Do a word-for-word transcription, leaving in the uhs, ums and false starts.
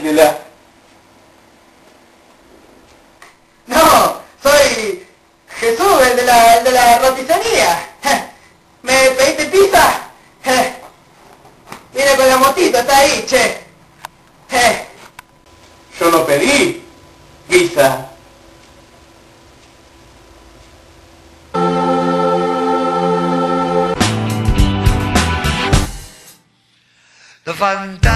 de No, soy Jesús, el de la, el de la roticería. ¿Me pediste pizza? Viene con la motito, está ahí, che. Yo no pedí pizza. The fantastic